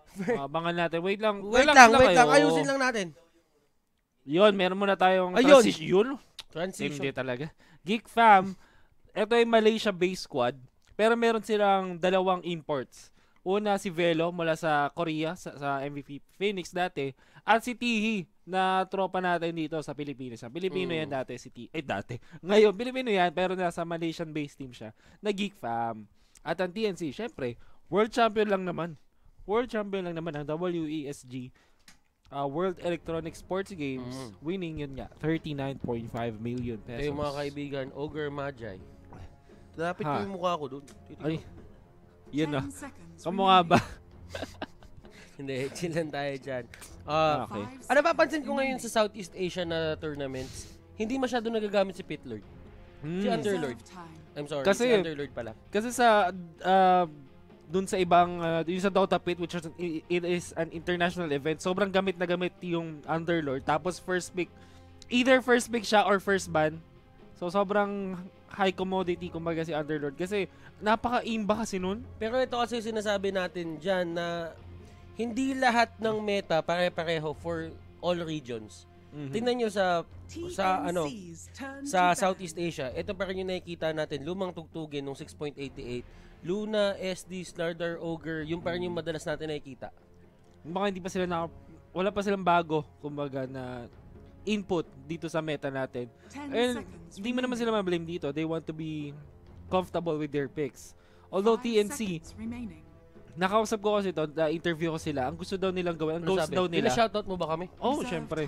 Abangan natin. Wait lang. Wait Relax lang. kayo. Ayusin lang natin. Yun, meron muna tayong Ayun. transition. Hindi talaga. Geek Fam, ito ay Malaysia-based squad, pero meron silang dalawang imports. Una si Velo mula sa Korea, sa MVP Phoenix dati, at si Tihi na tropa natin dito sa Pilipinas. Pilipino yan dati, si Tihi. Dati. Ngayon, Pilipino yan, pero nasa Malaysian-based team siya, na Geek Fam. At ang TNC, syempre, world champion lang naman. World champion lang naman ang WESG. World Electronic Sports Games, winning yun nga, 39.5 million pesos. Yung mga kaibigan, Ogre Magi. Lapit ko yung mukha ko doon. Ay, yun na. Kamukha ba? Hindi, chill lang tayo dyan. Okay. Ano papansin ko ngayon sa Southeast Asia na tournaments, hindi masyado nagagamit si Pitlord. Si Underlord. I'm sorry, si Underlord pala. Kasi sa dun sa ibang yung sa Dota Pit, which is an international event, sobrang gamit na gamit yung Underlord. Tapos either first pick siya or first ban. So sobrang high commodity kumbaga si Underlord kasi napaka-imba kasi nun. Pero ito kasi sinasabi natin dyan na hindi lahat ng meta pare-pareho for all regions. Tingnan nyo sa Southeast Asia, ito pa rin yung nakikita natin, lumang tugtugin nung 6.88. Luna, SD, Slardar, Ogre, yung pa rin yung madalas natin nakikita. Baka hindi pa sila wala pa silang bago, kumbaga, na input dito sa meta natin. And hindi mo naman sila ma-blame dito. They want to be comfortable with their picks. Although TNC, nakausap ko kasi ito, interview ko sila, ang gusto daw nilang gawin, ang goals daw nila. Pina-shoutout mo ba kami? Oh, syempre.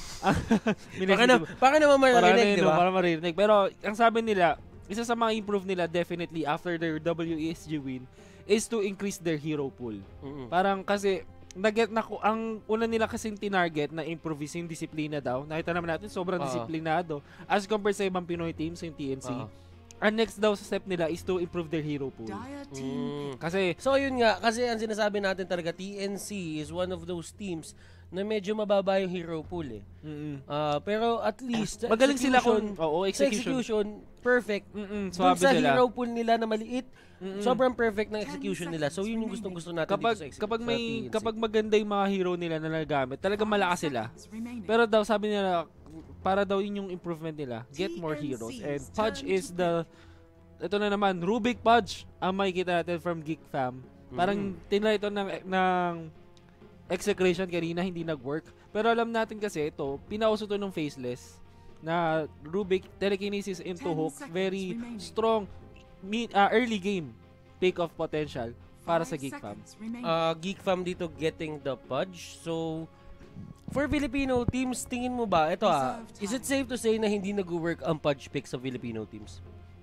Baka naman marinig, di ba? Para marinig. Pero, ang sabi nila, isa sa mga improve nila definitely after their WESG win is to increase their hero pool. Parang kasi ang una nila kasing tinarget na improve yung disiplina daw. Nakita naman natin sobrang disiplinado as compared sa ibang Pinoy teams yung TNC. Ang next daw sa step nila is to improve their hero pool. Kasi so yun nga, kasi ang sinasabi natin talaga TNC is one of those teams na medyo mababa yung hero pool eh. Pero at least magaling sila kung execution perfect. Swabe sa sila. hero pool nila na maliit, sobrang perfect ng execution nila. So yun yung gustong-gusto natin dito sa kapag maganda yung mga hero nila na nagagamit, talagang malakas sila. Pero daw sabi nila para daw yun yung improvement nila, get more heroes. And Pudge is ito na naman, Rubik Pudge ang makikita natin from Geek Fam. Parang tinry ito ng execration kanina, hindi nag-work. Pero alam natin kasi ito, pinauso to ng Faceless na Rubik telekinesis into hook, very strong early game take-off potential para sa Geek Fam. Geek Fam dito getting the Pudge. So, for Filipino teams, tingin mo ba, is it safe to say na hindi nag-work ang Pudge pick sa Filipino teams?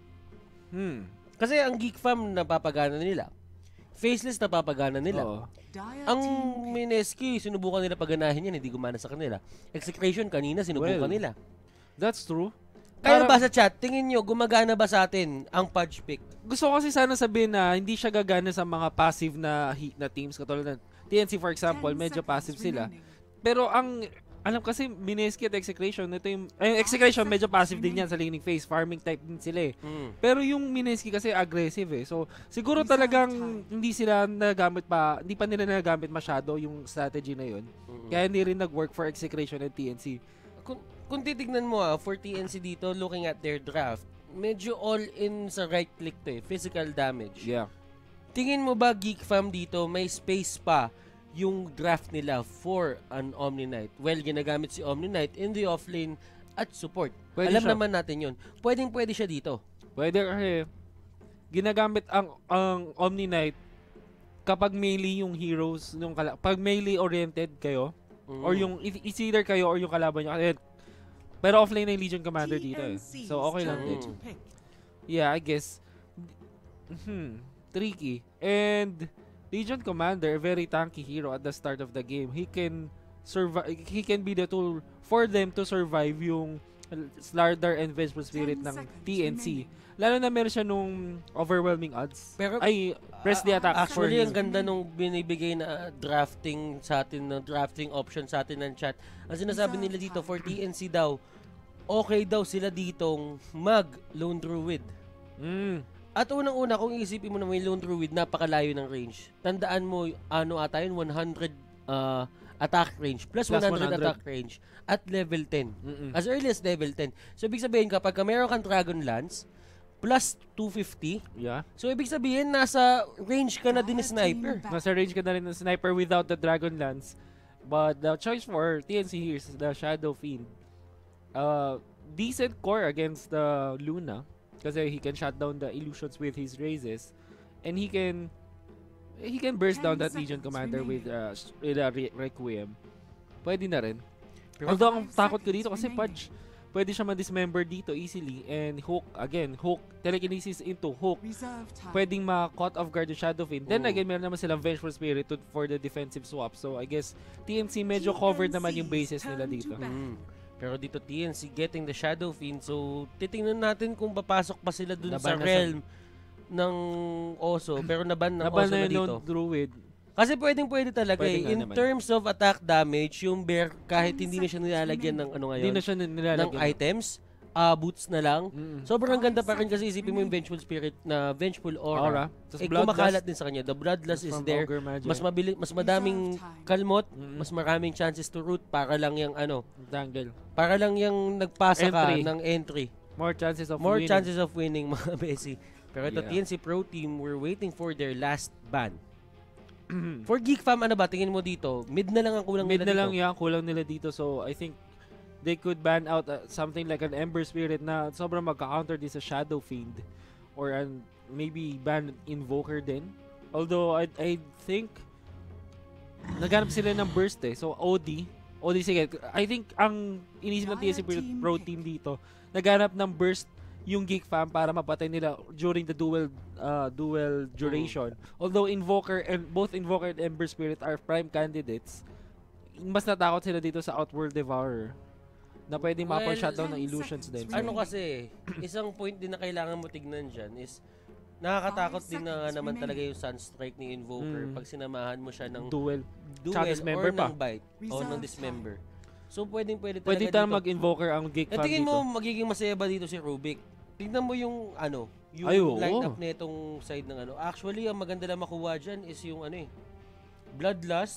Kasi ang Geek Fam napapagana nila. Faceless napapagana nila. Ang Mineski, sinubukan nila paganahin yan, hindi gumana sa kanila. Execration kanina, sinubukan nila. That's true. Kaya ba sa chat, tingin nyo, gumagana ba sa atin ang Pudge pick? Gusto ko kasi sana sabihin na hindi siya gagana sa mga passive na teams. Katulad ng TNC for example, medyo passive sila. Pero alam kasi Mineski at Execration, ito yung Execration medyo passive din yan sa laning phase, farming type din sila eh. Pero yung Mineski kasi aggressive eh. So siguro talagang hindi pa nila nagagamit masyado yung strategy na yun. Kaya hindi rin nag-work for Execration and TNC. Kung titignan mo for TNC dito, looking at their draft, medyo all in sa right click to eh, physical damage. Yeah. Tingin mo ba Geek Fam dito may space pa yung draft nila for an Omni Knight? Well, ginagamit si Omni Knight in the offlane at support. Alam naman natin yun. Pwede siya dito. Pwede kasi ginagamit ang Omni Knight kapag melee yung heroes, pag melee oriented kayo, or yung it's either kayo or yung kalaban nyo. Pero offlane na yung Legion Commander dito eh. So okay lang din. Yeah, I guess. Tricky. And Legion Commander, very tanky hero at the start of the game. He can be the tool for them to survive yung Slardar and Vengeful Spirit ng TNC. Lalo na meron siya nung overwhelming odds. Pero, press the attack. Actually, ang ganda nung binibigay na drafting sa atin, na drafting option sa atin ng chat. Ang sinasabi nila dito, for TNC daw, okay daw sila ditong mag Lone Druid. At unang-una, kung iisipin mo na may Lone Druid, napakalayo ng range. Tandaan mo, ata yun, 100 attack range plus 100 attack range at level 10. As early as level 10. So, ibig sabihin, kapag meron kang Dragon Lance, plus 250. Yeah. So, ibig sabihin, nasa range ka na din ni Sniper. Nasa range ka na rin ng Sniper without the Dragon Lance. But the choice for TNC here is the Shadow Fiend. Decent core against the Luna. Kasi he can shut down the illusions with his raises. And he can burst down that Legion Commander with a Requiem. Pwede na rin. Although, ang takot ko dito kasi Pudge. Pwede siya ma-dismember dito easily. And Hook, telekinesis into Hook. Pwedeng ma-caught off guard yung Shadow Fiend. Then again, meron naman silang Vengeful Spirit for the defensive swap. So I guess TNC medyo covered naman yung bases nila dito. Pero dito TNC getting the Shadow Fiend. So titingnan natin kung papasok pa sila dun sa realm ng Oso. Pero naban ng Oso na dito. Druid. Kasi pwede talaga in terms of attack damage, yung Bear kahit hindi na siya nilalagyan ng Hindi na siya nilalagyan ng items, boots na lang. Sobrang ganda pa rin kasi isipin mo yung Vengeful Spirit na Vengeful Aura. Kumakalat din sa kanya. The Bloodlust is there. Mas madaming kalmot, mas maraming chances to root para lang yung Dangle. Para lang yung nagpasa ka ng entry. More chances of winning mga besi. Pero ito TNC Pro Team, we're waiting for their last ban. For Geek Fam, ano ba tingin mo dito? Mid na lang ang kulang nila dito. Mid na lang yung kulang nila dito. So I think they could ban out something like an Ember Spirit na sobrang magka-counter din sa Shadow Fiend. Or maybe ban Invoker din. Although I think naghanap sila ng burst eh. So OD, sige. I think ang inisip ng TNC Pro Team dito, naghanap ng burst yung Geek Fam para mapatay nila during the dual duration. Although both Invoker and Ember Spirit are prime candidates, mas natakot sila dito sa Outworld Devourer na pwedeng mapa-shutdown ng illusions din. Kasi, isang point din na kailangan mo tignan dyan is nakakatakot din na naman talaga yung Sunstrike ni Invoker pag sinamahan mo siya ng duel or ng bite o ng dismember. So, pwede talaga pwede dito. Mag-Invoker ang Geek Fam dito. Tingin mo, magiging masaya ba dito si Rubik? Tignan mo yung line-up na itong side ng Actually, ang maganda na makuha dyan is yung Bloodlust,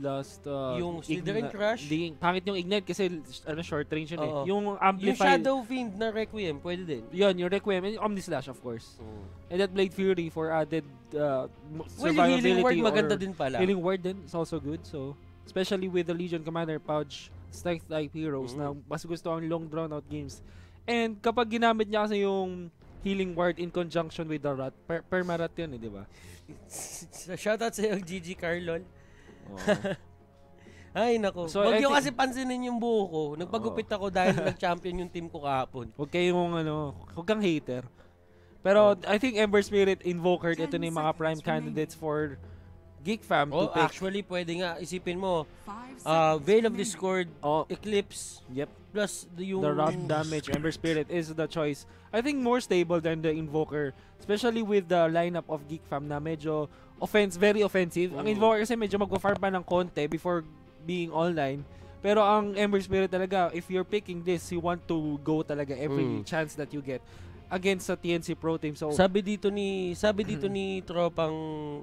yung Slither and Crush. Pangit yung Ignite kasi short range yun eh. Yung Amplify. Yung Shadow Fiend na Requiem, pwede din. Yun, yung Requiem and Omnislash of course. And that Blade Fury for added survivability. Yung Healing Ward maganda din pala. Healing Ward din is also good. So, especially with the Legion Commander Pouch strength type heroes na mas gusto ang long drawn out games. And kapag ginamit niya kasi yung Healing Ward in conjunction with the Rat, permarat yun eh, di ba? Shoutout sa iyo, GG Carlol. Ay, nako. So, huwag yung kasi pansinin yung buho ko. Nagpagupit ako dahil nag-champion yung team ko kahapon. Huwag kang hater. Pero I think Ember Spirit, Invoker, ito na yung mga prime candidates for Geek Fam to pick. Actually, pwede nga. Isipin mo, Veil of Discord, Eclipse, plus the rot damage, Ember Spirit is the choice. I think more stable than the Invoker, especially with the lineup of Geek Fam na medyo very offensive. Ang Invoker kasi medyo mag-farm pa ng konti before being online. Pero ang Ember Spirit talaga, if you're picking this, you want to go talaga every chance that you get against sa TNC Pro Team. So sabi dito ni tropang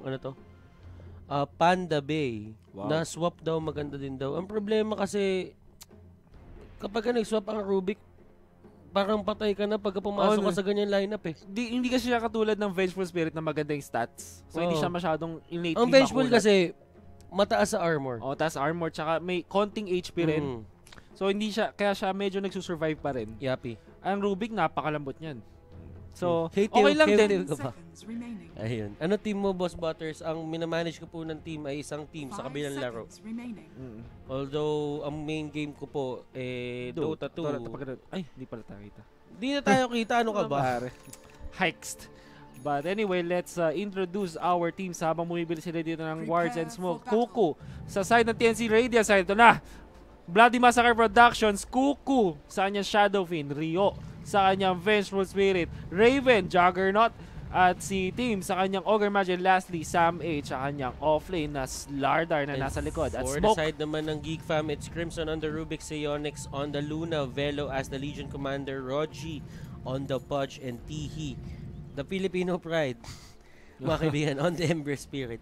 Panda Bay, na swap daw, maganda din daw. Ang problema kasi, kapag nag-swap ang Rubik, parang patay ka na pagka pumasok ka sa ganyan lineup eh. Hindi kasi siya katulad ng Vengeful Spirit na maganda yung stats. So, hindi siya masyadong innately ang Vengeful kasi, mataas sa armor. Taas armor, tsaka may konting HP rin. So, kaya siya medyo nagsusurvive pa rin. Yapi. Ang Rubik, napakalambot niyan. So, okay lang din. Ayun. Ano team mo, Boss Butters? Ang minamanage ko po ng team ay isang team sa kabilang laro. Although, ang main game ko po, Dota 2. Ay, hindi pala tayo kita. Hindi na tayo kita. Ano ka ba? Hiked. But anyway, let's introduce our teams habang bumibili sila dito ng Wards and Smoke. Kuku, sa side ng TNC Radiant side, ito na. Bloody Massacre Productions, Kuku, sa kanyang Shadow Fiend, Rio, sa kanyang Vengeful Spirit, Raven, Juggernaut, at si Team sa kanyang Ogre Mage, and lastly, Sam H sa kanyang offlane na Slardar na nasa likod. At for Smoke, the side naman ng Geek Fam, it's Crimson on the Rubik, Sionix on the Luna, Velo as the Legion Commander, Roji on the Pudge, and Tihi The Filipino pride. Mga kaibigan, on the Ember Spirit.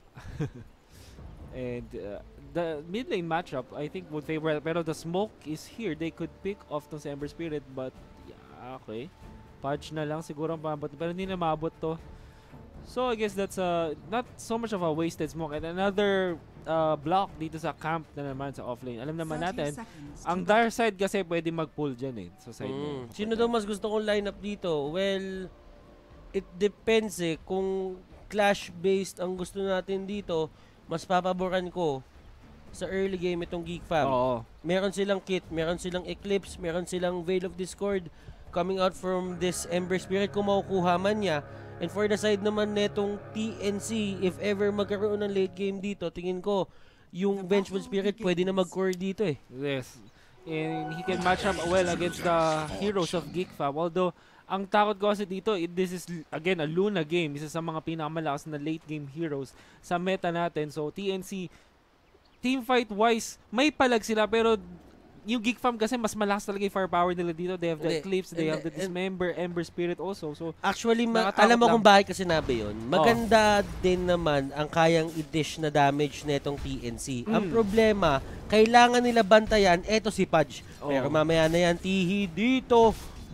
And the mid lane matchup, I think, would favor. Pero the smoke is here. They could pick off to Ember Spirit, but yeah, okay. Pudge na lang siguro ang pabot. Pero hindi na maabot to. So I guess that's not so much of a wasted smoke. And another block dito sa camp na naman sa offlane. Alam naman natin, ang Dire side kasi pwede mag-pull dyan sa side na. Sino daw mas gusto kong lineup dito? Well, it depends Kung clash-based ang gusto natin dito, mas papaboran ko sa early game itong Geek Fam. Oo. Meron silang kit, meron silang Eclipse, meron silang Veil of Discord coming out from this Ember Spirit kung makukuha man niya. And for the side naman netong TNC, if ever magkaroon ng late game dito, tingin ko yung Vengeful Spirit pwede na mag-core dito Yes. And he can match up well against the heroes of Geek Fam. Although, ang takot ko kasi dito, this is again a Luna game. Isa sa mga pinakamalakas na late game heroes sa meta natin. So TNC, teamfight wise, may palag sila pero yung Geek Fam kasi mas malakas talaga yung firepower nila dito. They have the Eclipse, they have the Dismember, Ember Spirit also. So actually, alam mo kung bakit kasi sinabi yun? Maganda din naman ang kayang i-dish na damage netong TNC. Ang problema, kailangan nila bantayan, eto si Pudge. Pero mamaya na yan, tihi dito.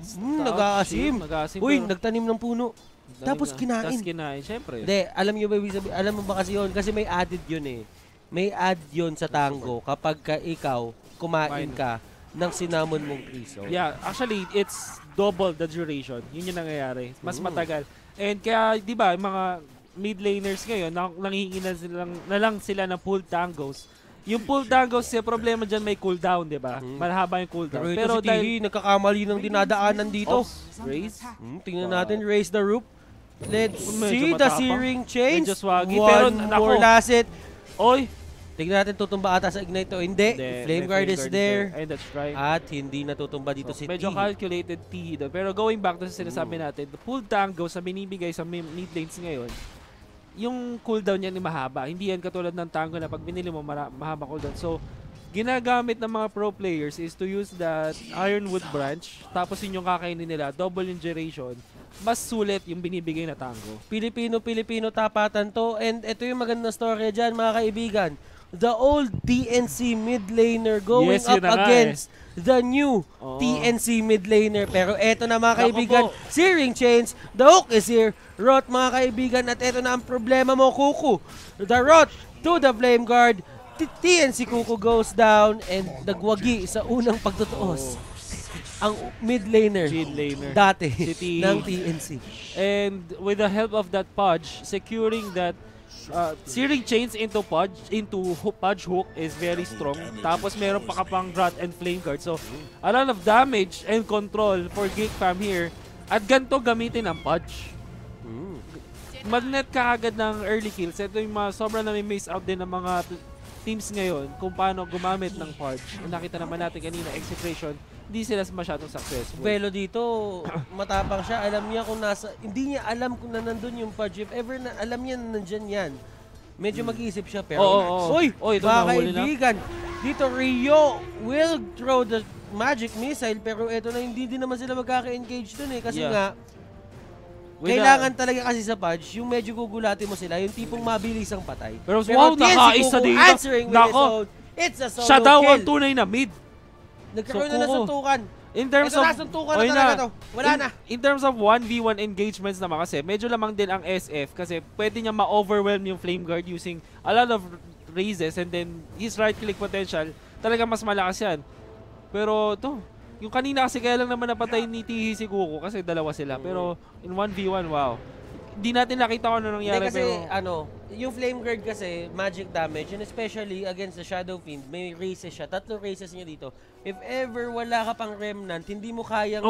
Nag-aasim. Uy, nagtanim ng puno. Tapos kinain. Tapos kinain, syempre. Hindi, alam mo ba kasi yun? Kasi may added yun May add yun sa tango kapag ikaw kumain ka ng cinnamon mong kriso. Yeah, actually, it's double the duration. Yun yung nangyayari. Mas matagal. And kaya, di ba, mga mid laners ngayon, nanghihingi na lang sila ng pull tangos. Yung pull tangos, yung problema dyan may cooldown, di ba? Malahaba yung cooldown. Pero si Tihi, nagkakamali ng dinadaanan dito. Raise? Tingnan natin, raise the roof. Let's see the searing chains. Medyo swaggy. One more last hit. Oy! Tignan natin tutumba ata sa Ignite to. Hindi. Flame Guard is there. And that's right. At hindi natutumba dito si T. Medyo calculated T doon. Pero going back to sa sinasabi natin, the pull tango sa binibigay sa mid lanes ngayon, yung cooldown niya ni mahaba. Hindi yan katulad ng tango na pag binili mo mahaba cooldown. So, ginagamit ng mga pro players is to use that Ironwood branch. Tapos yun yung kakainin nila. Double yung duration. Mas sulit yung binibigay na tango. Pilipino tapatan to. And ito yung magandang story dyan mga kaibigan. The old TNC mid laner going up against the new TNC mid laner. Pero eto na mga kaibigan, searing chains, the hook is here. Rot mga kaibigan, at eto na ang problema mo, Kuku. The Rot to the Flame Guard. TNC Kuku goes down and nagwagi sa unang pagtutuos. Ang mid laner dati ng TNC. And with the help of that Pudge, securing that searing chains into Pudge hook is very strong. Tapos meron pa kapang Rot and Flame Guard. So, a lot of damage and control for Geek Fam here. At ganito gamitin ang Pudge. Magnet ka agad ng early kills. Ito yung sobrang na may miss out din ng mga teams ngayon kung paano gumamit ng Pudge. Nakita naman natin kanina, execution, hindi sila masyadong successful. Velo dito, matapang siya. Alam niya kung hindi niya alam kung nandun yung Pudge. If ever na alam niya na nandyan yan, medyo mag-iisip siya. Pero, Uy, mga kaibigan, dito Rio will throw the magic missile, pero eto na hindi din naman sila magkaka-engage dun Kasi nga, kailangan talaga kasi sa Pudge, yung medyo gugulatin mo sila, yung tipong mabilis ang patay. Pero wow, nakaisa dito. Nako, it's a solo siya daw kill. ang tunay na mid. Nagkaroon na suntukan. In terms of nasuntukan na talaga to. Wala na. In terms of 1v1 engagements naman kasi, medyo lamang din ang SF kasi pwede niya ma-overwhelm yung Flame Guard using a lot of raises and then his right-click potential, talaga mas malakas yan. Pero yung kanina kasi kaya lang naman napatay ni Tihi si Kuku kasi dalawa sila. Pero in 1v1, wow. Hindi natin nakita kung ano nangyari. Kasi yung Flame Guard kasi, magic damage, and especially against the Shadow Fiend, may races siya. 3 races niya dito. If ever wala ka pang Remnant, hindi mo kayang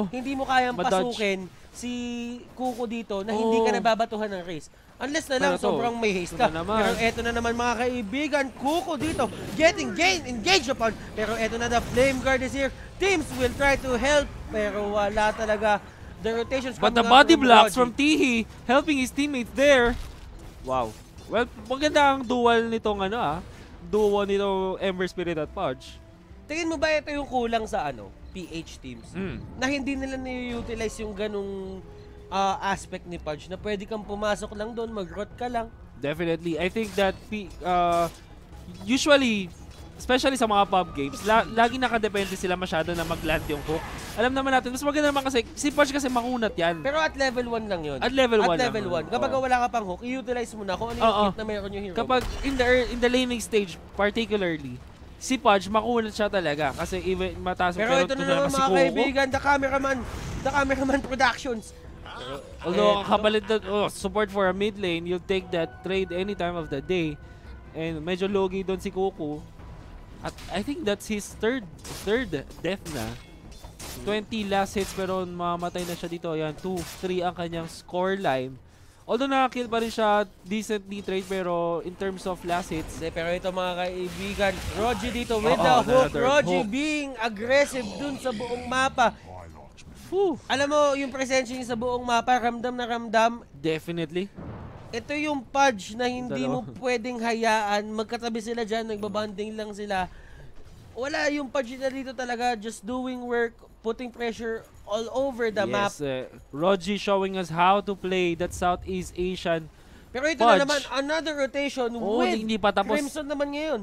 pasukin si Kuku dito na hindi ka nababatuhan ng race. Unless na lang sobrang may haste ka. Pero eto na naman mga kaibigan, Kuku dito, getting engaged upon. Pero eto na, the Flame Guard is here. Teams will try to help, pero wala talaga. The rotations. But the body blocks from Tihi helping his teammates there. Wow. Well, maganda ang dual nitong duo nito Ember Spirit at Pudge. Tingin mo ba ito yung kulang sa PH teams? Na hindi nila ni-utilize yung ganung aspect ni Pudge na pwede kang pumasok lang doon, mag-rot ka lang. Definitely. I think that usually, especially sa mga pub games, lagi nakadepende sila masyado na mag-land yung hook. Alam naman natin, mas maganda naman kasi, si Pudge kasi makunat yan. Pero at level 1 lang yun. At level 1 At level 1. Kapag wala ka pang hook, i-utilize mo na kung ano yung kit na meron yung hero. Kapag in the laning stage, particularly, si Pudge, makunat siya talaga. Kasi even mataas pero ito na naman mga kaibigan, The Cameraman Productions. Although, kapalit na, support for a mid lane, you'll take that trade any time of the day. And medyo logi doon si Kuku. At I think that's his third death na. 20 last hits pero mamatay na siya dito. Ayan, 2-3 ang kanyang scoreline. Although nakakill pa rin siya, decently trade pero in terms of last hits. Pero ito mga kaibigan, Rogi dito with the hook. Rogi being aggressive dun sa buong mapa. Alam mo, yung presensya niya sa buong mapa, ramdam na ramdam. Definitely. Ito yung Pudge na hindi mo pwedeng hayaan. Magkatabi sila dyan, nagbabanding lang sila. Wala yung Pudge na dito talaga, just doing work, putting pressure all over the map. Yes, Rogi showing us how to play that Southeast Asian Pero ito Pudge. na naman, another rotation with hindi pa tapos. Crimson naman ngayon.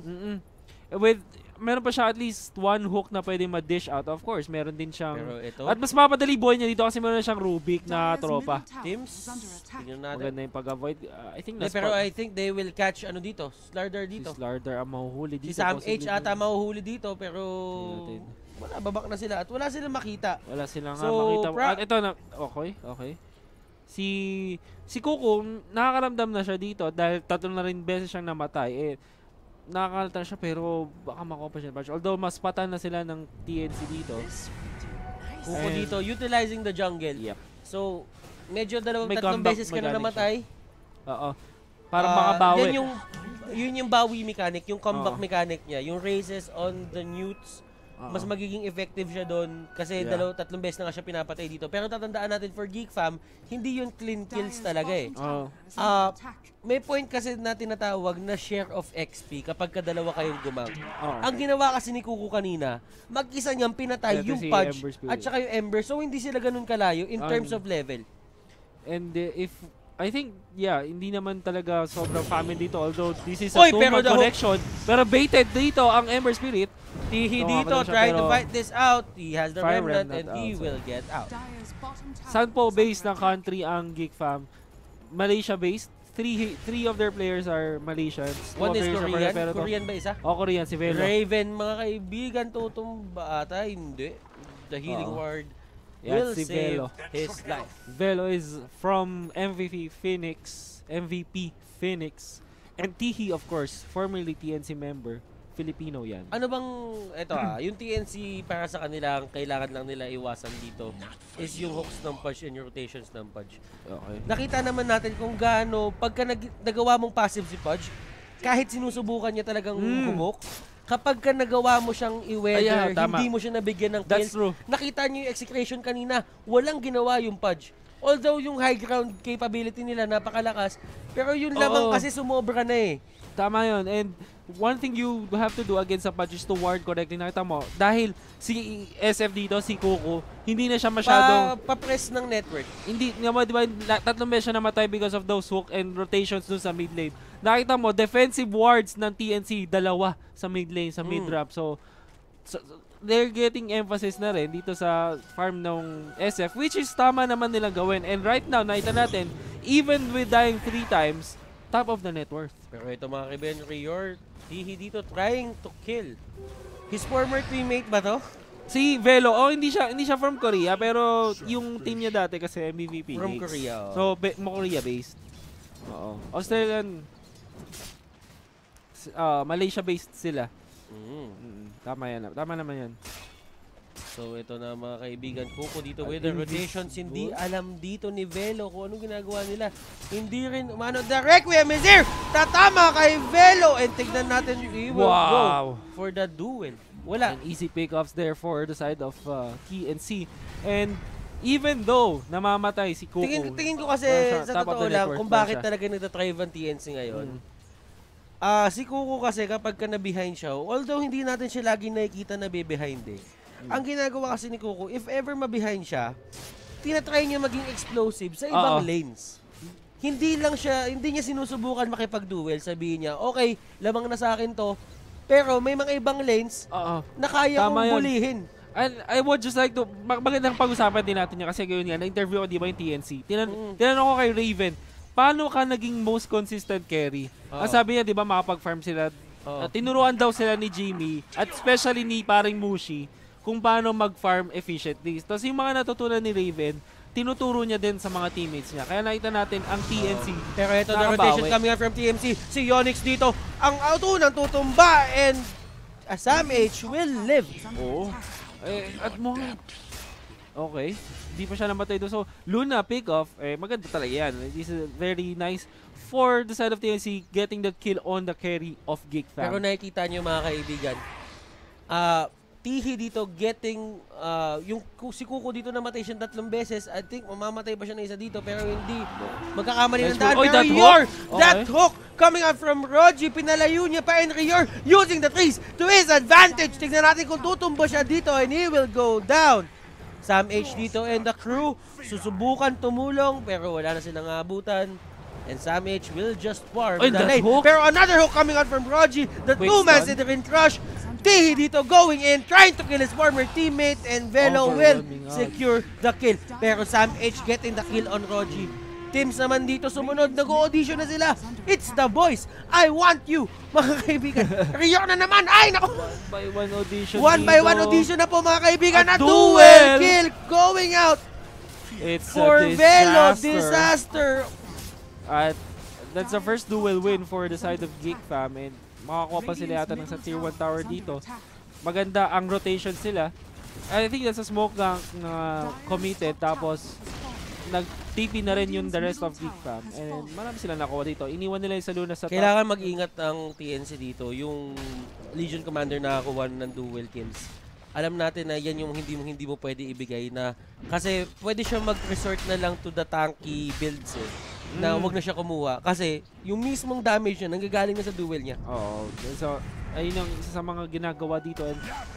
Meron pa siya at least one hook na pwede ma-dish out. Of course, meron din siyang... Pero ito, at mas mapadali buhay niya dito kasi meron siyang Rubik na tropa. Teams, tingnan natin. Maganda yung pag-avoid. I think pero I think they will catch dito, Slardar dito. Si Slardar ang mahuhuli dito. Si Sam H ata mahuhuli dito pero wala, babak na sila at wala silang makita. Wala silang makita. At ito na, okay. Si Kuku, nakakaramdam na siya dito dahil 3 na rin beses siyang namatay. Nakakalatan siya pero baka makuha pa siya. Although mas patan na sila ng TNC dito. Kuko dito, utilizing the jungle. Yep. So, medyo 2-3 beses ka na namatay. Oo. Para makabawi. Yun yung bawi mechanic, yung comeback mechanic niya. Yung races on the newts, mas magiging effective siya doon kasi 2-3 beses na nga siya pinapatay dito. Pero tatandaan natin for Geek Fam, hindi yun clean kills talaga eh. May point kasi na tinatawag na share of XP kapag kadalawa kayong gumang. Ang ginawa kasi ni Kuku kanina, mag-isa niyang pinatay yung Pudge at saka yung Ember. So hindi sila ganun kalayo in terms of level. And I think, hindi naman talaga sobrang famine dito. Although this is a two-man connection. Pero baited dito ang Ember Spirit. Tihi dito, trying to fight this out. He has the remnant and he will get out. Saan po based ng country ang Geek Fam? Malaysia-based. Three of their players are Malaysians. One is Korean. Korean ba isa? Korean, si Velo. Raven, mga kaibigan, tutumba ata. Hindi. The healing ward will si save his life. Velo is from MVP Phoenix. And Tihi, of course, formerly TNC member. Filipino yan. Ano bang, yung TNC para sa kanila, ang kailangan lang nila iwasan dito is yung hooks ng Pudge and yung rotations ng Pudge. Okay. Nakita naman natin kung gaano, pagka nagawa mong passive si Pudge, kahit sinusubukan niya talagang humok, kapag ka nagawa mo siyang i-weather, hindi mo siya nabigyan ng kills. That's true. Nakita niyo yung execution kanina, walang ginawa yung Pudge. Although yung high ground capability nila napakalakas, pero yun lamang kasi sumobra na eh. Tama yun. And one thing you have to do against a Pudge is to ward correctly. Nakita mo, dahil si SF dito, si Kuku, hindi na siya masyadong... Pa-press ng network. Hindi, di ba, 3 beses siya namatay because of those hook and rotations dun sa mid lane. Nakita mo, defensive wards ng TNC, 2 sa mid lane, sa mid drop. So, they're getting emphasis na rin dito sa farm ng SF, which is tama naman nilang gawin. And right now, nakita natin, even with dying 3 times, top of the net worth. Pero ito mga kaibigan, Rior, Tihi dito trying to kill. His former teammate ba to? Si Velo, hindi siya from Korea, pero yung team niya dati kasi MVP. From Korea. So, Korea-based. Oo. Australian, Malaysia-based sila. Tama naman yan. So ito na mga kaibigan, Kuko dito with the rotations. Hindi alam dito ni Velo kung anong ginagawa nila. Hindi rin umano. The Requiem is here! Tatama kay Velo! And tignan natin, he will go for the duel. Wala. And easy pickups there for the side of TNC. And even though namamatay si Kuko. Tingin ko kasi sa totoo lang kung bakit talaga nagtatrive ang TNC ngayon. Si Kuko kasi kapag ka na-behind siya, although hindi natin siya lagi nakikita na be-behind eh. Ang ginagawa kasi ni Kuko, if ever ma-behind siya, tinatry niya maging explosive sa ibang lanes. Hindi niya sinusubukan makipag-duel. Sabihin niya, okay, lamang na sa akin to, pero may mga ibang lanes na kaya kong bulihin. And I would just like to, magandang pag-usapan din natin niya kasi ngayon nga, na-interview ko di ba yung TNC. Tinanong ko kay Raven, paano ka naging most consistent carry? Ang sabi niya, di ba, makapag-farm sila. Tinuruan daw sila ni Jimmy, at especially ni paring Mushi, kung paano mag-farm efficiently. Tapos yung mga natutunan ni Raven, tinuturo niya din sa mga teammates niya. Kaya nakita natin ang TNC. Pero ito na rotation coming out from TMC. Si Yonix dito, ang unang tutumba, and Sam H will live. At okay. Hindi pa siya namatay doon. So, Luna pick-off, maganda talaga yan. This is very nice for the side of TNC getting that kill on the carry of Geek Fam. Pero nakikita niyo mga kaibigan, Tihi dito getting, si Kuko dito namatay siyang 3 beses. I think mamamatay pa siya na isa dito, pero hindi magkakamali ng daan. Pero Rior, that hook coming out from Roji, pinalayo niya pa, and Rior using the trees to his advantage. Tignan natin kung tutumbo siya dito, and he will go down. Sam H dito and the crew susubukan tumulong, pero wala na silang abutan. And Sam H will just farm the lane. Pero another hook coming out from Roji. The two-man Sidrin Crush. Tihi dito going in, trying to kill his former teammate, and Velo will secure the kill. Pero Sam H getting the kill on Roji. Teams naman dito sumunod, nag-audition na sila. It's the boys. I want you, mga kaibigan. Rio na naman. Ay, naku. One by one audition na po, mga kaibigan. A duel kill going out. It's for Velo. Disaster. At that's the first duel win for the side of Geek Fam, and makakuha pa sila yata ng sa tier 1 tower dito. Maganda ang rotation sila. I think that's a smoke na committed, tapos nag-TP na rin yung the rest of Geek Fam. And marami sila nakuha dito. Iniwan nila yung sa Luna sa top. Kailangan mag-ingat ang TNC dito. Yung Legion Commander nakakuha ng duel kills. Alam natin na yan yung hindi mo pwede ibigay na, kasi pwede siya mag-resort na lang to the tanky builds na wag na siya kumuha kasi yung mismong damage niya nanggagaling na sa duel niya. So ayun ang isa sa mga ginagawa dito, and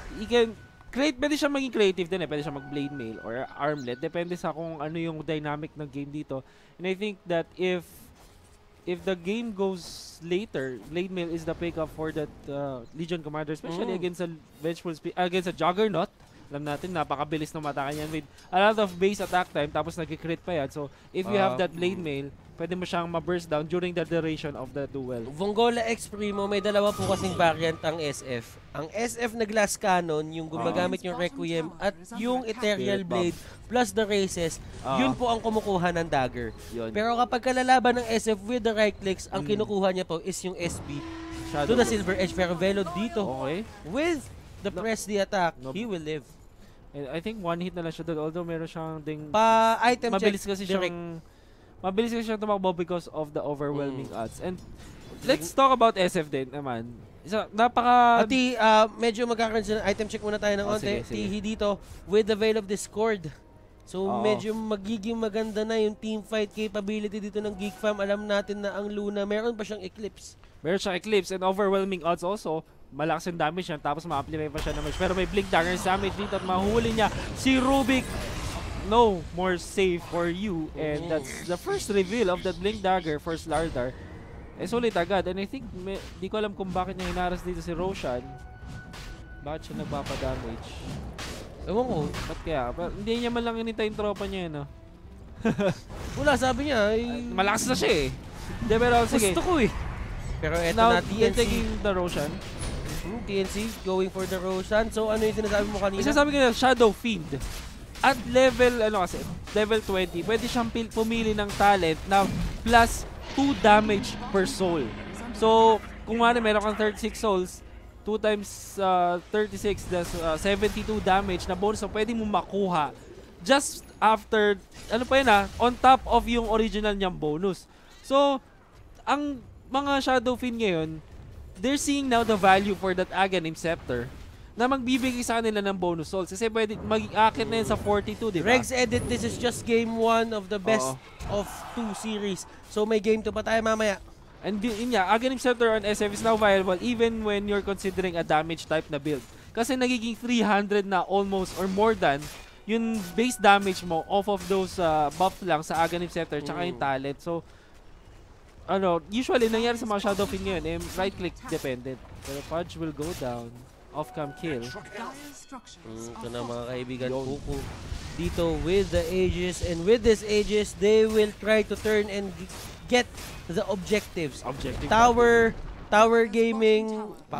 pwede siya maging creative din pwede siya mag-blade mail or armlet, depende sa kung ano yung dynamic ng game dito. And I think that if the game goes later, blade mail is the pick up for that Legion Commander, especially against a vengeful against a Juggernaut. Alam natin, napakabilis ng mata kanyan with a lot of base attack time, tapos nag-crit pa yan. So, if you have that blade mail, pwede mo siyang ma-burst down during the duration of the duel. Vongola X Primo, may dalawa po kasing variant ang SF. Ang SF na glass cannon, yung gumagamit yung Requiem, at yung Ethereal Blade plus the races, yun po ang kumukuha ng dagger. Pero kapag kalalaban ng SF with the right clicks, ang kinukuha niya po is yung SB to the Silver Edge. Pero Velo dito, with the press the attack, he will live. And I think one hit na lang siya doon, although meron siyang ding item mabilis check kasi siyang tumakbo because of the overwhelming odds. And let's talk about SF din naman. Medyo magkakaroon siya ng item check muna tayo ng onte. Tihi dito with the Veil of Discord. So medyo magiging maganda na yung team fight capability dito ng Geek Fam. Alam natin na ang Luna, meron pa siyang Eclipse. And overwhelming odds also. Malakas yung damage yan, tapos ma-amplify pa siya na match. Pero may Blink Dagger damage dito at mahuli niya si Rubik. No more safe for you. And that's the first reveal of that Blink Dagger for Slardar. Sulit agad. And I think, di ko alam kung bakit niya hinaras dito si Roshan. Bakit siya nagpapadamage? Ewan ko. Ba't kaya? Hindi niya man lang inintay yung tropa niya, no? Wala, sabi niya. Malakas na siya pero sige. Gusto ko Pero eto now, na, TNC. taking the Roshan. TNC going for the Roshan. So ano yung sinasabi mo kanina? Sinasabi ko na Shadow Fiend. At level 20, pwede siyang pumili ng talent na plus 2 damage per soul. So, kung meron kang 36 souls, 2 times 36, that's 72 damage na bonus na pwede mo makuha just after, on top of yung original niyang bonus. So, ang mga Shadow Fiend ngayon, they're seeing now the value for that Aghanim Scepter na magbibigay sa kanila ng bonus souls. Kasi pwede mag-akit na yun sa 42, di ba? Regs edit, this is just game 1 of the best of 2 series. So may game 2 pa tayo mamaya. And yun nga, Aghanim Scepter on SF is now viable even when you're considering a damage type na build. Kasi nagiging 300 na almost or more than yung base damage mo off of those buff lang sa Aghanim Scepter tsaka yung talent. So, usually nangyari sa mga Shadow Fiend ngayon, right-click dependent. Pero Pudge will go down. Off-cam kill. Ito na mga kaibigan, Kuku dito with the Aegis, and with this Aegis, they will try to turn and get the objectives. Tower gaming,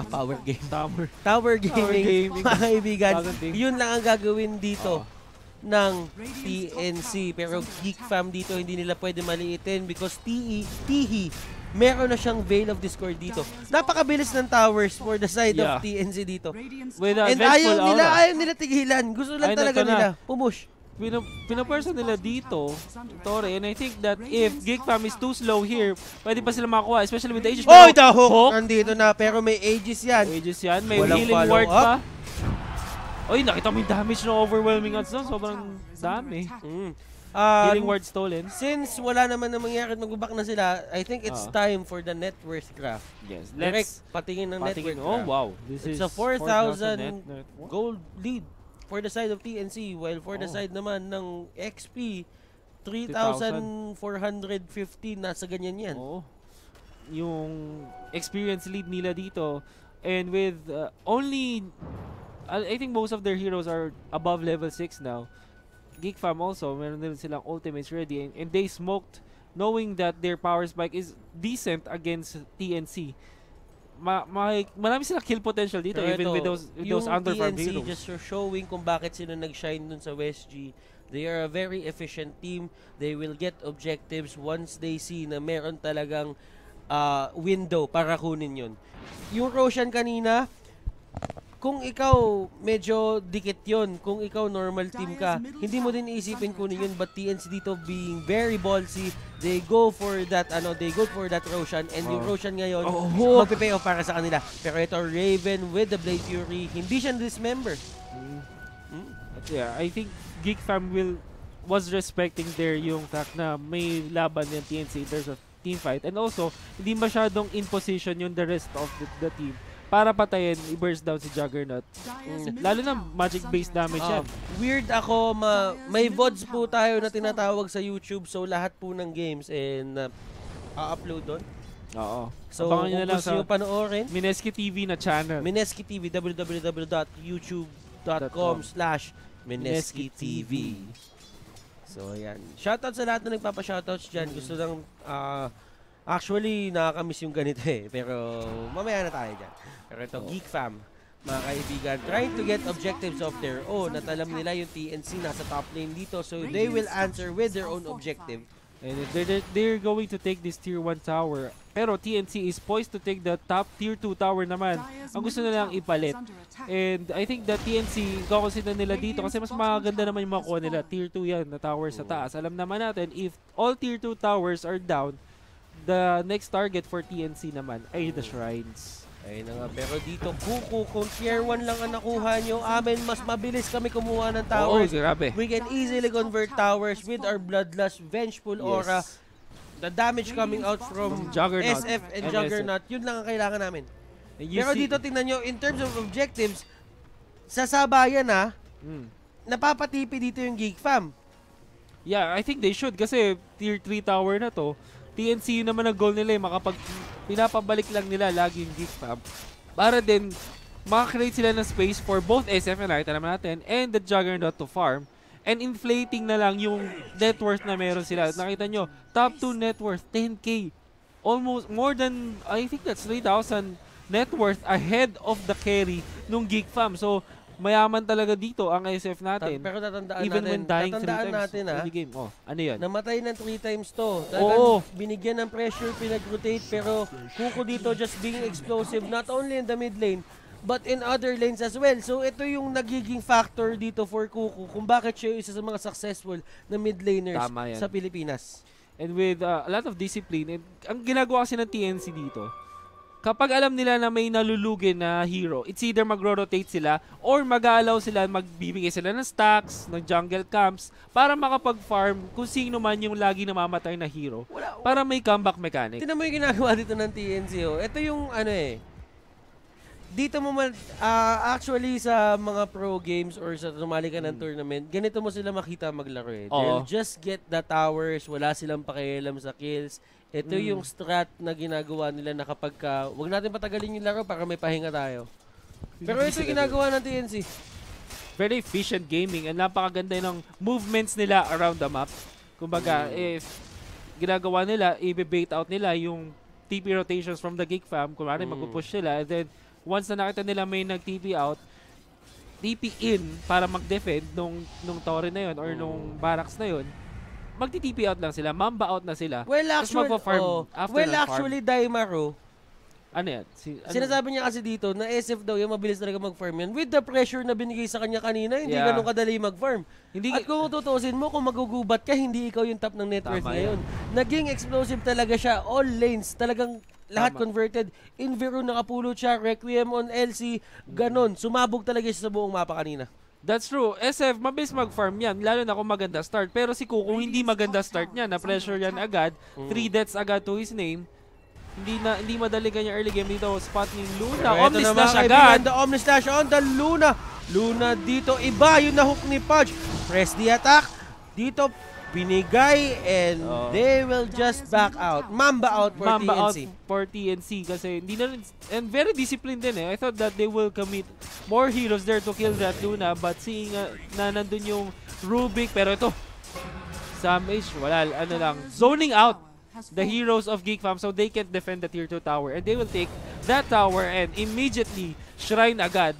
Tower gaming, mga kaibigan. Yun lang ang gagawin dito ng TNC. Pero Geek Fam dito, hindi nila pwede maliitin because Tihi, meron na siyang Veil of Discord dito. Napakabilis ng towers for the side of TNC dito. And ayaw nila tigilan. Gusto lang talaga nila pumush. Pinapersa nila dito, Tore, and I think that if Geek Fam is too slow here, pwede pa sila makakuha, especially with the Aegis. Oh, the hook! Nandito na, pero may Aegis yan. May healing ward pa. Oy, nakita mo yung damage ng overwhelming odds doon. Sobrang dami. Healing ward stolen. Since wala naman na mangyari at mag-back na sila, I think it's time for the net worth graph. Yes, let's patingin ng net worth graph. Oh, wow. It's a 4,000 gold lead for the side of TNC, while for the side naman ng XP, 3,415, nasa ganyan yan. Yung experience lead nila dito, and with only, I think most of their heroes are above level 6 now. Geek Fam also, meron din silang ultimates ready, and they smoked knowing that their power spike is decent against TNC. Marami silang kill potential dito. Pero even with those underfarmed heroes. Yung TNC just showing kung bakit sila nag-shine dun sa West G. They are a very efficient team. They will get objectives once they see na meron talagang window para kunin yun. Yung Roshan kanina, kung ikaw medyo dikit yun, kung ikaw normal team ka, hindi mo din iisipin kunin yun, but TNC dito being very ballsy, they go for that Roshan, and yung Roshan ngayon, magpipay off para sa kanila. Pero ito, Raven with the Blade Fury, hindi siya dismember. Yeah, I think Geek Fam was respecting their yung fact na may laban ng TNC, there's a team fight, and also, hindi masyadong in position yung the rest of the team para patayin, i-burst down si Juggernaut. Lalo na magic-based damage yan. Weird ako, may VODs po tayo na tinatawag sa YouTube, so lahat po ng games and upload doon. Oo. So kung gusto nyo panoorin, Mineski TV na channel. Mineski TV, www.youtube.com/Mineski TV. So ayan. Shoutout sa lahat na nagpapa-shoutouts dyan. Gusto lang, actually, nakakamiss yung ganito pero mamaya na tayo dyan. Pero ito, Geek Fam, mga kaibigan, trying to get objectives of their own. At alam nila yung TNC nasa top lane dito, so they will answer with their own objective. And they're going to take this tier 1 tower. Pero TNC is poised to take the top tier 2 tower naman. Ang gusto nilang ipalit. And I think that TNC, kakonsider nila dito kasi mas maganda naman yung makuha nila. Tier 2 yan na tower sa taas. Alam naman natin, if all tier 2 towers are down, the next target for TNC naman ay the Shrines. Ayun na nga. Pero dito, Kuku, kung tier 1 lang ang nakuha nyo, mas mabilis kami kumuha ng towers. Grabe. We can easily convert towers with our Bloodlust, Vengeful Aura. The damage coming out from Juggernaut SF and Juggernaut, yun lang ang kailangan namin. Pero dito, tingnan nyo, in terms of objectives, sa sabayan napapatipi dito yung Geek Fam. Yeah, I think they should kasi tier 3 tower na to. TNC naman ang goal nila pinapabalik lang nila lagi yung Geek Fam para din makakreate sila ng space for both SF and nakita naman natin and the Juggernaut to farm and inflating na lang yung net worth na meron sila. Nakita nyo, top 2 net worth, 10k. Almost more than, I think that's 3,000 net worth ahead of the carry nung Geek Fam. So, mayaman talaga dito ang SF natin. Pero tatandaan even natin, when dying 3 times natin in the game. Ano yan? Namatay ng 3 times to. Binigyan ng pressure, pinag-rotate, pero Kuku dito just being explosive, not only in the mid lane, but in other lanes as well. So ito yung nagiging factor dito for Kuku kung bakit siya isa sa mga successful na mid laners sa Pilipinas. And with a lot of discipline, and ang ginagawa kasi ng TNC dito, kapag alam nila na may nalulugin na hero, it's either mag-rotate sila or mag-allow sila, magbibigay sila ng stacks, ng jungle camps para makapag-farm kung sino man yung lagi namamatay na hero para may comeback mechanic. Tingnan mo yung ginagawa dito ng TNC. Ito yung dito mo actually sa mga pro games or sa sumali ka ng tournament, ganito mo sila makita maglaro eh. They'll just get the towers, wala silang pakialam sa kills. Ito yung strat na ginagawa nila na kapag wag natin patagalin yung laro para may pahinga tayo. Pero ito yung ginagawa ng TNC. Very efficient gaming and napakaganda ng movements nila around the map. Kumbaga, if ginagawa nila, i-bait out nila yung TP rotations from the Geek Fam. Kunwari, magpupush sila. And then, once na nakita nila may nag-TP out, TP in para mag-defend nung torre na yun or nung barracks na yun, magti-TP out lang sila. Mamba out na sila. Well, actually, Daimaro, ano yan? Sinasabi niya kasi dito na SF daw yung mabilis talaga mag-farm yan. With the pressure na binigay sa kanya kanina, hindi ganun kadali mag-farm. At kung tutusin mo, kung magugubat ka, hindi ikaw yung top ng net worth ngayon. Naging explosive talaga siya. All lanes, talagang lahat converted. Invero nakapulot siya, Requiem on LC, ganon. Sumabog talaga siya sa buong mapa kanina. That's true. SF, mabilis mag-farm yan. Lalo na kung maganda start. Pero si Kuko, hindi maganda start niya. Na-pressure yan agad. 3 deaths agad to his name. Hindi madali kanya early game dito. Spot ni Luna. Omni Slash agad. The Omni Slash on the Luna. Luna dito. Iba yung nahook ni Pudge. Press the attack. Dito binigay and they will just back out. Mamba out for TNC. Mamba out for TNC kasi hindi na rin, and very disciplined din eh. I thought that they will commit more heroes there to kill that Luna, but seeing na nandun yung Rubik, pero ito Sam H, wala, ano lang, zoning out the heroes of Geek Fam so they can't defend the tier 2 tower and they will take that tower and immediately shrine agad.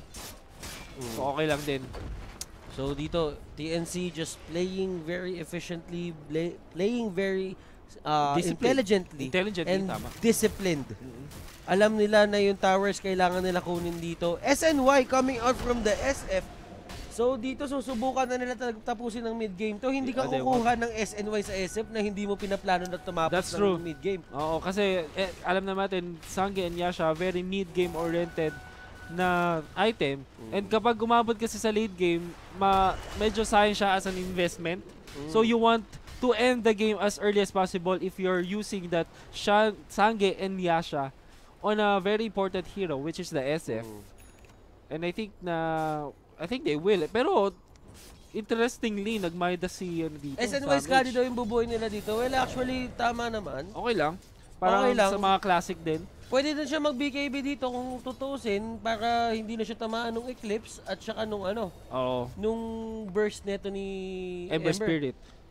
So okay lang din. So dito, TNC just playing very efficiently, playing very intelligently and disciplined. Alam nila na yung towers kailangan nila kunin dito. SNY coming out from the SF. So dito susubukan na nila tapusin ng mid-game to. Hindi ka kukuha ng SNY sa SF na hindi mo pinaplano na tumapos ng mid-game. Oo, kasi alam natin, Sange and Yasha very mid-game oriented na item. And kapag umabot kasi sa late game, medyo sayang siya as an investment. So you want to end the game as early as possible if you're using that Sange and Yasha on a very important hero, which is the SF. And I think they will. Pero interestingly, nagmayda si dito. SNY Skadi daw yung bubuhay nila dito. Well, actually, tama naman. Okay lang. Parang sa mga classic din. Pwede din siya mag-BKB dito kung tutusin para hindi na siya tamaan ng Eclipse at saka nung nung burst neto ni Ember Spirit.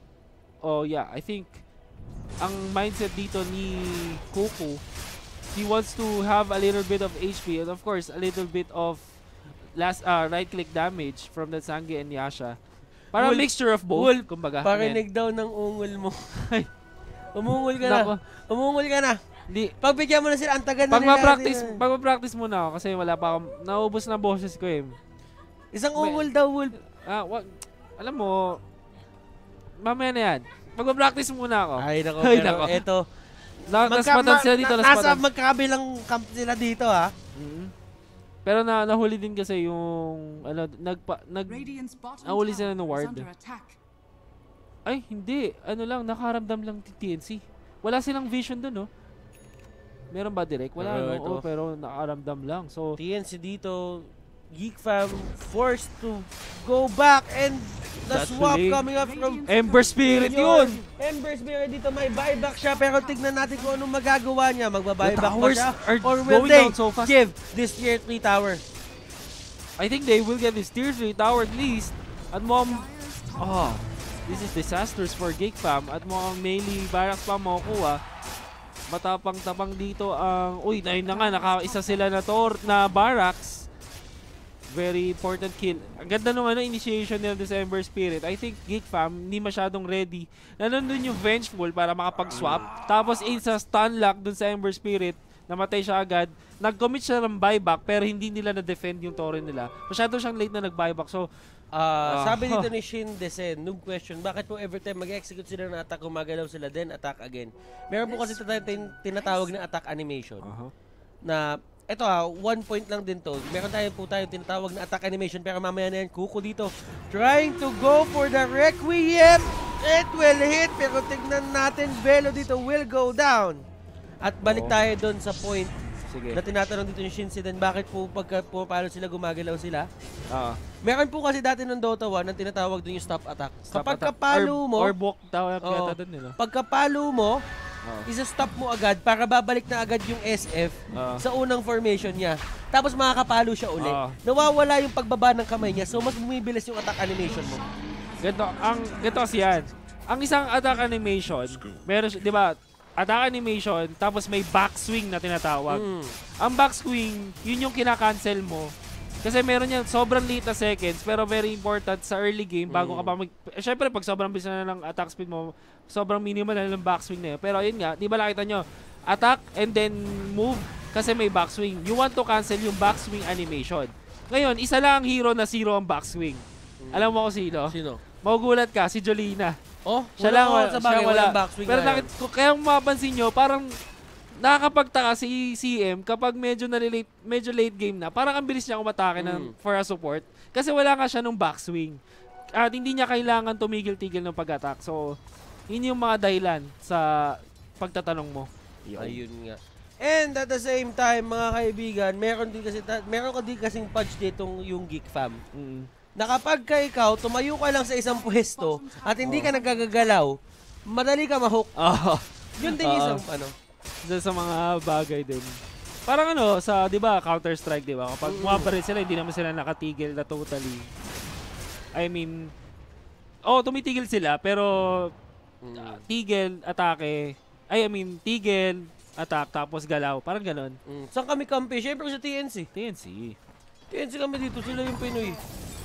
Oh yeah, I think ang mindset dito ni Kuko, he wants to have a little bit of HP and of course a little bit of right click damage from the Sange and Yasha. Para mixture of both, kumbaga. Parinig daw ng ungol mo. Umungol ka na. Umungol ka na. Di. Pagbigyan mo na sila, ang tagal na nila. Pag-practice muna ako kasi wala pa akong, naubos na boses ko eh. Isang ungol daw, Wolf. Alam mo, mamaya na yan. Mag-practice muna ako. Ay, nako. Pero eto, naspatan sila dito. Nasa magkabilang camp sila dito, ha? Pero nahuli din kasi yung, nahuli sila ng ward. Ay, hindi. Nakaramdam lang TNC. Wala silang vision dun, no? Meron ba direct? Wala, no? Pero nakaramdam lang. So, TNC dito, Geek Fam forced to go back and the swap coming up from Ember Spirit yun! Ember Spirit dito, may buyback siya pero tignan natin kung anong magagawa niya. Magba-buyback ba siya? Or will they give this tier 3 tower? I think they will get this tier 3 tower at least. At this is disastrous for Geek Fam. At mukhang melee barracks pa makukuha. Matapang-tapang dito ang... ayun na nga, nakaisa sila na barracks. Very important kill. Ang ganda nung initiation nila sa Ember Spirit. I think Geek Fam hindi masyadong ready. Nandun yung Vengeful para makapag-swap. Tapos sa stun lock dun sa Ember Spirit, namatay siya agad. Nag-commit siya ng buyback pero hindi nila na-defend yung torre nila. Masyado siyang late na nag-buyback. So, sabi dito ni Shin Desen, noob question, bakit po every time mag-execute sila ng attack, gumagalaw sila, then attack again? Meron po kasi tinatawag na attack animation. Na, eto 1 point lang din to. Meron po tayong tinatawag na attack animation, pero mamaya na yan, Kuko dito. Trying to go for the Requiem. It will hit, pero tignan natin, Velo dito will go down. At balik tayo doon sa point Sige. na tinatanong dito yung Shinsiden, bakit po pagka pumapalo sila, gumagalaw sila? Oo. Meron po kasi dati ng Dota 1 ang tinatawag doon yung stop attack. Kapag attack. kapalo mo, Or walk tawag Oo. yata doon nila. pagkapalo mo, isa-stop mo agad para babalik na agad yung SF sa unang formation niya. Tapos makakapalo siya uli. Nawawala yung pagbaba ng kamay niya, so mas bumibilis yung attack animation mo. Ganito kasi yan. Ang isang attack animation, meron, di ba, attack animation, tapos may backswing na tinatawag. Ang backswing, yun yung kinakancel mo. Kasi meron yan, sobrang late na seconds, pero very important sa early game, bago ka pa Siyempre, pag sobrang bilis na ng attack speed mo, sobrang minimal na ng backswing na yun. Pero ayun nga, di ba nakita nyo, attack and then move, kasi may backswing. You want to cancel yung backswing animation. Ngayon, isa lang ang hero na zero ang backswing. Alam mo kung sino? Sino? Magugulat ka, si Jolina. Oh, Siya lang sa bagay, wala. backswing. Pero kaya mapapansin nyo, parang nakakapagtaka si CM kapag medyo late game na, parang ang bilis niya umatake for a support. Kasi wala nga siya nung backswing. At hindi niya kailangan tumigil-tigil ng pag-attack. So, yun yung mga dahilan sa pagtatanong mo. Ayun nga. And at the same time, mga kaibigan, meron ka din kasing pudge ditong yung Geek Fam. Na kapag ikaw, tumayo ka lang sa isang pwesto at hindi ka nagagalaw, madali ka ma-hook. Yun din isang Sa mga bagay din. Parang di ba, Counter-Strike, di ba? Kapag mumabaril sila, hindi naman sila nakatigil na totally. I mean, tumitigil sila, pero tigil, atake, tigil, attack, tapos galaw. Parang ganon. Saan kami kampi? Siyempre sa TNC. TNC kami dito, sila yung Pinoy.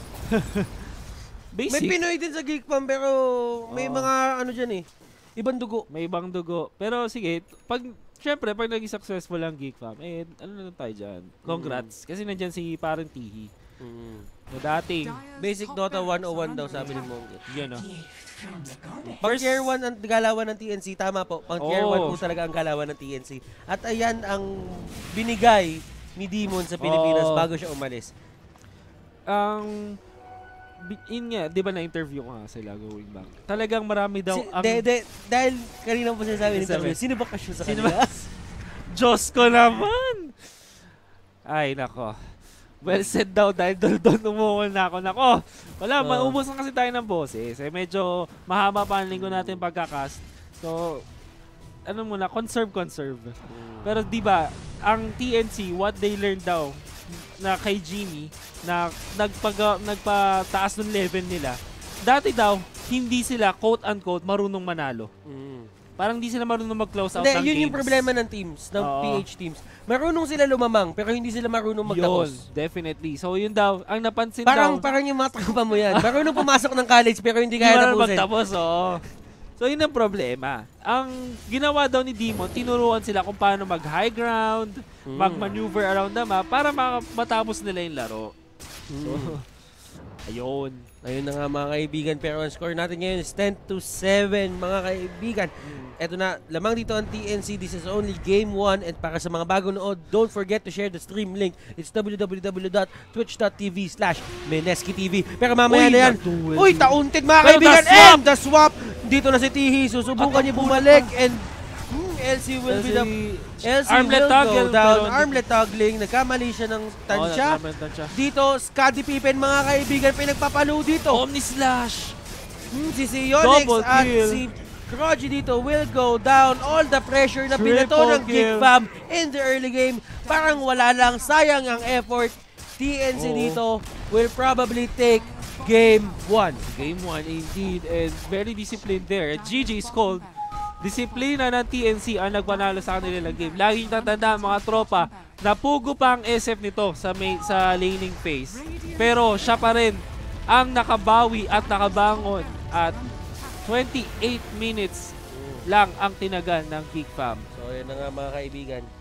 Basic. May Pinoy din sa Geek Fam, pero may mga dyan ibang dugo. May ibang dugo. Pero sige, syempre, pag naging successful ang Geek Fam, na tayo dyan. Congrats. Kasi nandyan si parang Tihi. Na dating. Basic Dota 101 daw, sabi ni Mongo. Yan Pang tier 1 ang galawan ng TNC, tama po. Pang tier 1 po talaga ang galawan ng TNC. At ayan ang binigay ni Demon sa Pilipinas bago siya umalis. Di ba na-interview ko nga sila going back? Talagang marami daw dahil kanina po sinasabi ng interview, sino ba kasyo sa kanila? Diyos ko naman! Ay, nako. Well said daw dahil doon umukol na ako. Nako, wala, maubos na kasi tayo ng boses. Medyo mahaba pa ang linggo natin pagkakast. So, conserve. Pero di ba, ang TNC, what they learned daw, na kay Jimmy na nagpataas ng level nila. Dati daw, hindi sila quote-unquote marunong manalo. Parang hindi sila marunong mag-close out ng games. Yun yung problema ng teams, ng PH teams. Marunong sila lumamang, pero hindi sila marunong magtapos. Yun, definitely. So yun daw, ang napansin parang yung mga tropa mo yan. Marunong pumasok ng college, pero hindi kaya tapusin. Magtapos, So yun ang problema. Ang ginawa daw ni Demon, tinuruan sila kung paano mag-high ground, mag-maneuver around the map para matapos nila yung laro. So, ayun. Ayun na nga mga kaibigan, pero ang score natin ngayon is 10-7 mga kaibigan. Eto na, lamang dito ang TNC. This is only game 1 and para sa mga bagong nood, don't forget to share the stream link. It's www.twitch.tv/MeneskiTV. Pero mamaya na yan. Uy, taunted mga kaibigan. And the swap. Dito na si Tihi. Susubukan niya bumalik and LC will be the armlet toggle down. Armlet toggling. Nagkamali siya ng tansya. Dito, Scottie Pippen mga kaibigan, pinagpapalo dito. Omni Slash. Si Sionix at si Kroji dito will go down. All the pressure na pinato ng Geek Fam in the early game. Parang wala lang. Sayang ang effort. TNC dito will probably take game 1. Game 1 indeed. And very disciplined there. GG is called. Disiplina ng TNC ang nagpanalo sa kanilang game. Laging tatandaan mga tropa, napugo pa ang SF nito sa laning phase. Pero siya pa rin ang nakabawi at nakabangon at 28 minutes lang ang tinagal ng Geek Fam. So yan na nga mga kaibigan.